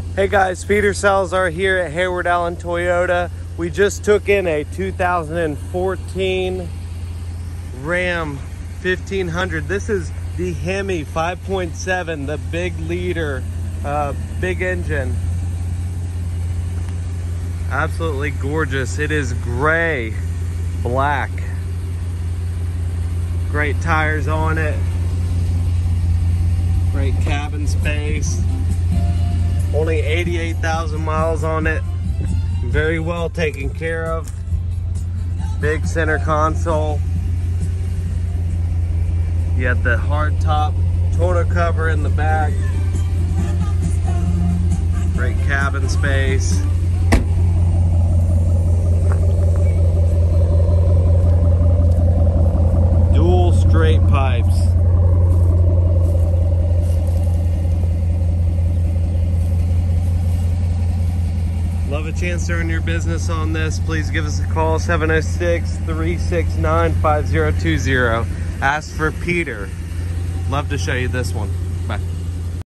Hey guys, Peter Salazar here at Hayward Allen Toyota. We just took in a 2014 Ram 1500. This is the Hemi 5.7, the big liter, big engine. Absolutely gorgeous. It is gray, black. Great tires on it. Great cabin space. Only 88,000 miles on it. Very well taken care of. Big center console. You have the hard top total cover in the back. Great cabin space. Dual straight pipes. Love a chance to earn your business on this. Please give us a call, 706-369-5020. Ask for Peter. Love to show you this one. Bye.